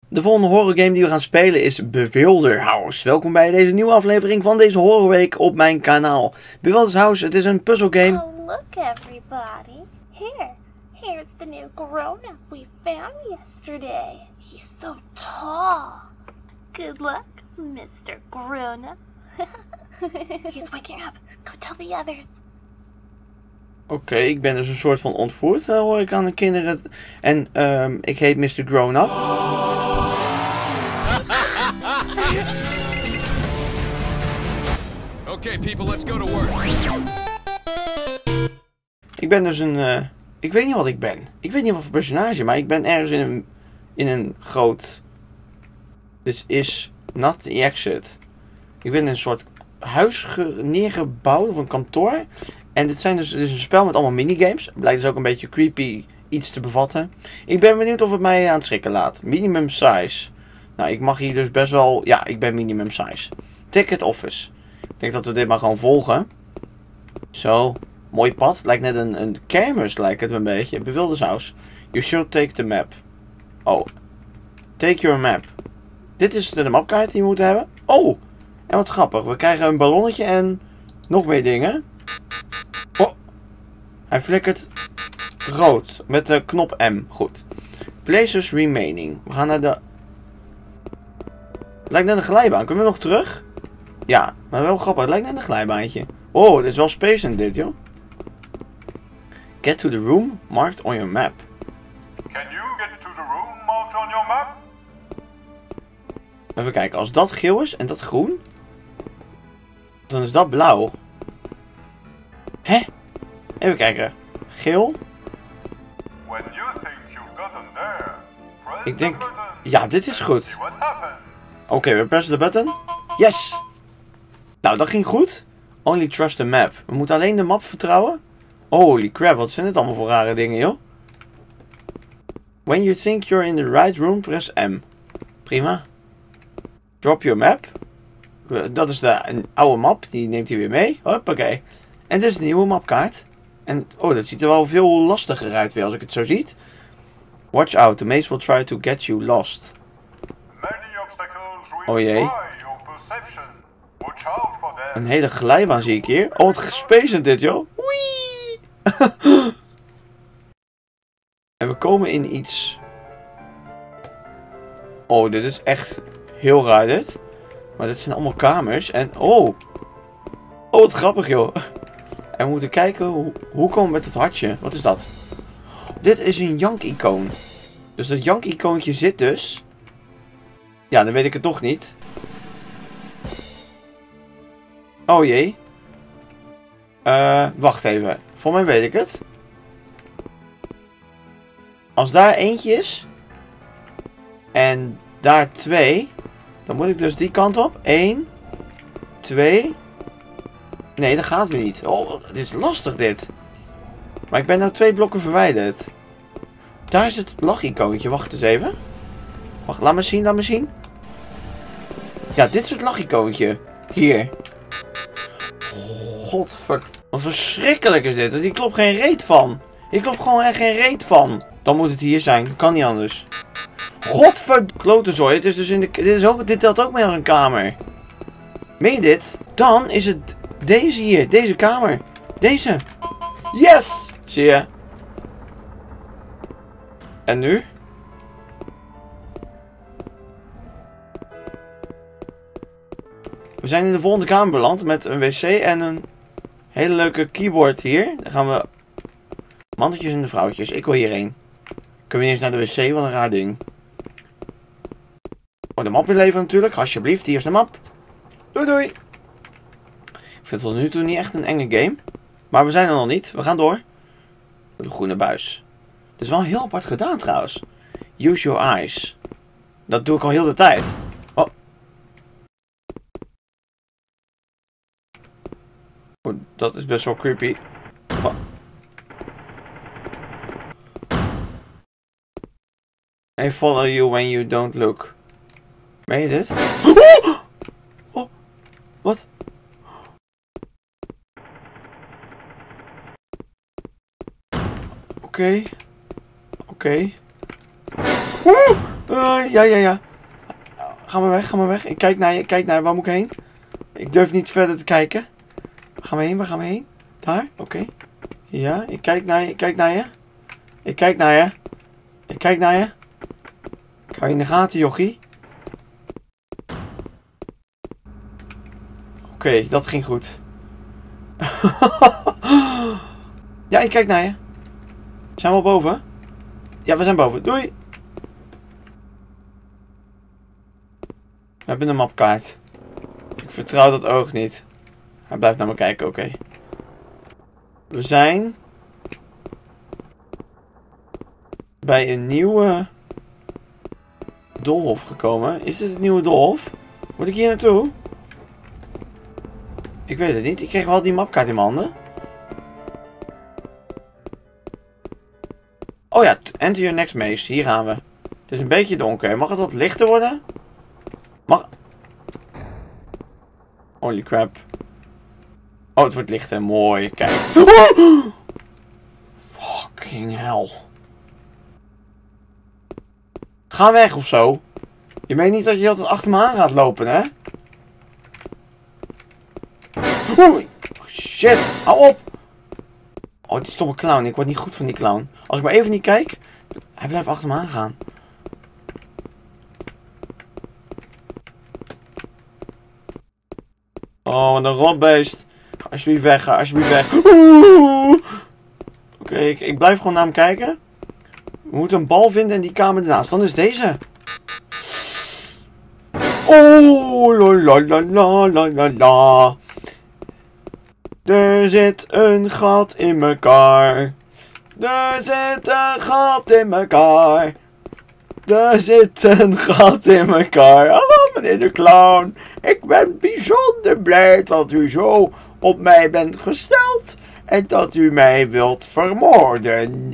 De volgende horrorgame die we gaan spelen is Bewilder House. Welkom bij deze nieuwe aflevering van deze horrorweek op mijn kanaal. Bewilder House, het is een puzzelgame. Oh, look everybody. Here's the new grown-up we found yesterday. He's so tall. Good luck, Mr. Grown-up. He's waking up. Go tell the others. Oké, ik ben dus een soort van ontvoerd, hoor ik aan de kinderen. En ik heet Mr. Grown-up. Okay, people, let's go to work. Ik ben dus een... ik weet niet wat ik ben. Ik weet niet wat voor personage, maar ik ben ergens in een groot... This is not the exit. Ik ben in een soort huis neergebouwd, of een kantoor. En dit is een spel met allemaal minigames. Het blijkt dus ook een beetje creepy iets te bevatten. Ik ben benieuwd of het mij aan het schrikken laat. Minimum size. Nou, ik mag hier dus best wel... Ja, ik ben minimum size. Ticket office. Ik denk dat we dit maar gewoon volgen. Zo. Mooi pad. Lijkt net een kermis, lijkt het een beetje. Bewilder House. You should take the map. Oh. Take your map. Dit is de mapkaart die we moeten hebben. Oh. En wat grappig. We krijgen een ballonnetje en nog meer dingen. Oh. Hij flikkert rood. Met de knop M. Goed. Places remaining. We gaan naar de... Het lijkt net een glijbaan. Kunnen we nog terug? Ja, maar wel grappig. Het lijkt net een glijbaantje. Oh, dit is wel spacend dit, joh. Get to the room marked on your map. Can you get to the room marked on your map? Even kijken. Als dat geel is en dat groen, dan is dat blauw. Hè? Even kijken. Geel. When you think you've gotten there, press Ik denk... the button. Ja, dit is goed. See what happens. Oké, we pressen de button. Yes! Nou, dat ging goed. Only trust the map. We moeten alleen de map vertrouwen. Holy crap, wat zijn dit allemaal voor rare dingen, joh. When you think you're in the right room, press M. Prima. Drop your map. Dat is de oude map, die neemt hij weer mee. Hoppakee. En dit is de nieuwe mapkaart. En, oh, dat ziet er wel veel lastiger uit weer als ik het zo zie. Watch out, the maze will try to get you lost. Many obstacles Oh jee. will try your perception. Watch out for them. Een hele glijbaan zie ik hier. Oh, wat gespaced dit, joh. Wee! En we komen in iets... Oh, dit is echt heel raar dit. Maar dit zijn allemaal kamers. En oh. Oh, wat grappig, joh. En we moeten kijken hoe komen we met het hartje. Wat is dat? Dit is een jank-icoon. Dus dat jank-icoontje zit dus... Ja, dan weet ik het toch niet. Oh jee. Wacht even. Voor mij weet ik het. Als daar eentje is. En daar 2. Dan moet ik dus die kant op. 1. 2. Nee, dat gaat weer niet. Oh, dit is lastig dit. Maar ik ben nou 2 blokken verwijderd. Daar is het lachicoontje. Wacht eens even. Wacht, laat me zien, laat me zien. Ja, dit is het lachicoontje. Hier. Godver... Wat verschrikkelijk is dit. Hier klopt geen reet van. Hier klopt gewoon echt geen reet van. Dan moet het hier zijn. Kan niet anders. Godverklotenzooi. Het is dus in de... Dit telt ook mee als een kamer. Meen je dit? Dan is het deze hier. Deze kamer. Deze. Yes! Zie je? En nu? We zijn in de volgende kamer beland met een wc en een hele leuke keyboard hier. Dan gaan we... Mannetjes en de vrouwtjes. Ik wil hierheen. Kunnen we eens naar de wc? Wat een raar ding. Oh, de map inleveren natuurlijk. Alsjeblieft, hier is de map. Doei doei. Ik vind het tot nu toe niet echt een enge game. Maar we zijn er nog niet. We gaan door. De groene buis. Het is wel heel apart gedaan trouwens. Use your eyes. Dat doe ik al heel de tijd. Oh. Oh, dat is best wel creepy. Oh. I follow you when you don't look. Meen je dit? Oh! Oh! Wat? Oké. Oké. Ja. Ga maar weg, ga maar weg. Ik kijk naar je, waar moet ik heen? Ik durf niet verder te kijken. Waar gaan we heen? Daar, oké. Ja, ik kijk naar je, Ik kijk naar je. Ik hou je in de gaten, jochie. Oké, dat ging goed. Ja, ik kijk naar je. Zijn we al boven? Ja, we zijn boven. Doei! We hebben een mapkaart. Ik vertrouw dat oog niet. Hij blijft naar me kijken, oké. We zijn bij een nieuwe doolhof gekomen. Is dit het nieuwe doolhof? Moet ik hier naartoe? Ik weet het niet. Ik kreeg wel die mapkaart in mijn handen. Oh ja, enter your next maze. Hier gaan we. Het is een beetje donker. Mag het wat lichter worden? Holy crap. Oh, het wordt lichter. Mooi. Kijk. Fucking hell. Ga weg of zo. Je meent niet dat je altijd achter me aan gaat lopen, hè? Oei. Shit. Hou op. Oh, die stomme clown. Ik word niet goed van die clown. Als ik maar even niet kijk. Hij blijft achter me aangaan. Oh, wat een rotbeest. Alsjeblieft weg, ga alsjeblieft weg. Oké, ik blijf gewoon naar hem kijken. We moeten een bal vinden in die kamer ernaast. Dan is deze. Oh, la. Er zit een gat in elkaar. Er zit een gat in elkaar. Er zit een gat in elkaar. Hallo meneer de clown. Ik ben bijzonder blij dat u zo op mij bent gesteld. En dat u mij wilt vermoorden.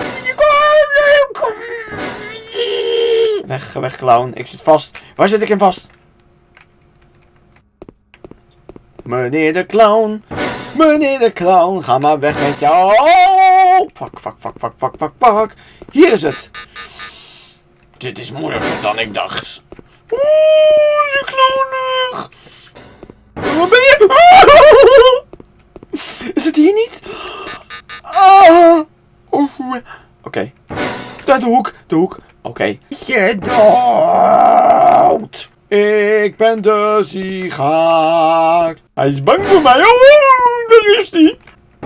Weg clown. Ik zit vast. Waar zit ik in vast? Meneer de clown. Meneer de clown. Ga maar weg met jou. Fuck. Hier is het. Dit is moeilijker dan ik dacht. Oeh, je clownig. Waar ben je? Is het hier niet? Oké. De hoek. Oké. Je dood. Ik ben de sigaar. Hij is bang voor mij. Oh, daar is hij.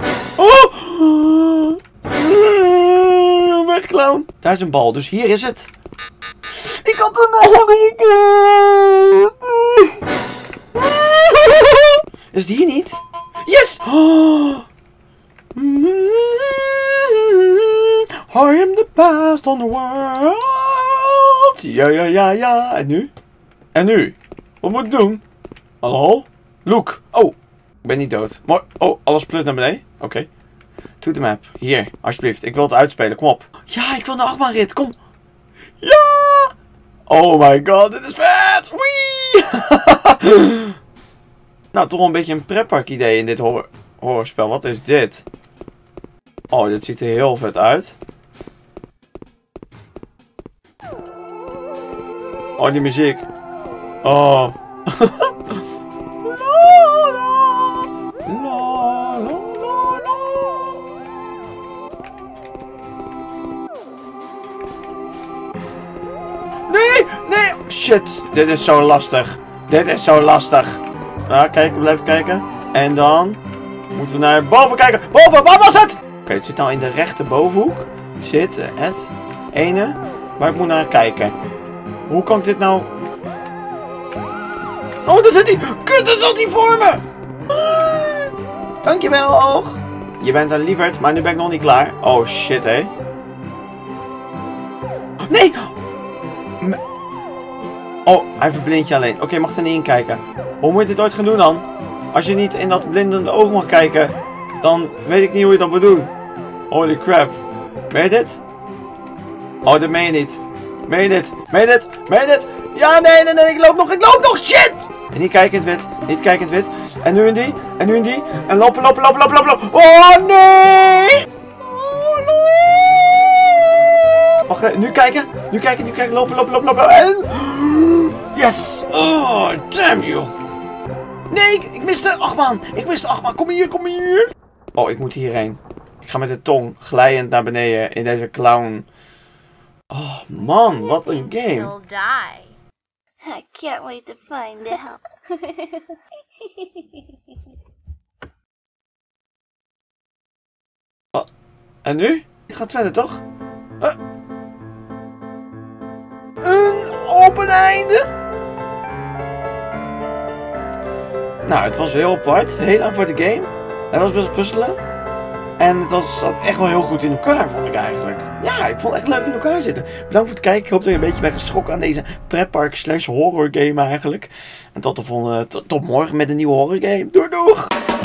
Weg, clown. Daar is een bal, dus hier is het. Ik had een Is het hier niet? Yes! I am the best on the world. Ja. En nu? Wat moet ik doen? Hallo? Look. Oh, ik ben niet dood. Mooi. Oh, alles plut naar beneden. Oké. To the map. Hier, alsjeblieft. Ik wil het uitspelen. Kom op. Ja, ik wil een achtbaanrit. Kom. Ja! Oh my god, dit is vet! Wee! Nou, toch wel een beetje een pretpark idee in dit horrorspel. Wat is dit? Oh, dit ziet er heel vet uit. Oh, die muziek. Oh. Nee! Shit, dit is zo lastig. Nou, kijken, blijven kijken. En dan moeten we naar boven kijken. Boven, waar was het? Oké, het zit nou in de rechterbovenhoek. Zit het ene waar ik moet naar kijken. Hoe kan ik dit nou... Oh, daar zit hij! Kut, daar zat hij voor me! Dankjewel, oog. Je bent een lieverd, maar nu ben ik nog niet klaar. Oh, shit, hé. Nee! Oh, hij verblindt je alleen. Oké, mag er niet in kijken. Hoe moet je dit ooit gaan doen dan? Als je niet in dat blindende oog mag kijken, dan weet ik niet hoe je dat moet doen. Holy crap. Meen je dit? Oh, dat meen je niet. Meen je dit? Ja, nee, ik loop nog, shit! En niet kijkend wit. En nu in die. En lopen. Oh, nee! Wacht, nu kijken. Nu kijken. Lopen. En... Yes! Oh, damn you! Nee, ik miste de achtbaan. Kom hier. Oh, ik moet hierheen. Ik ga met de tong glijend naar beneden in deze clown. Oh man, wat een game. He'll die. I can't wait to find out. Oh, en nu? Het gaat verder, toch? Een open einde? Nou, het was heel apart. Heel aparte game. Het was best puzzelen. En het zat echt wel heel goed in elkaar, vond ik eigenlijk. Ja, ik vond het echt leuk in elkaar zitten. Bedankt voor het kijken. Ik hoop dat je een beetje bent geschrokken aan deze pretpark / horror game eigenlijk. En tot morgen met een nieuwe horror game. Doei!